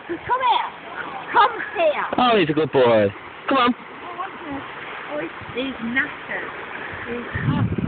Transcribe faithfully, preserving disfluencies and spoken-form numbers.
Come here. Come here. Oh, he's a good boy. Come on. Oh, he's knackered. He's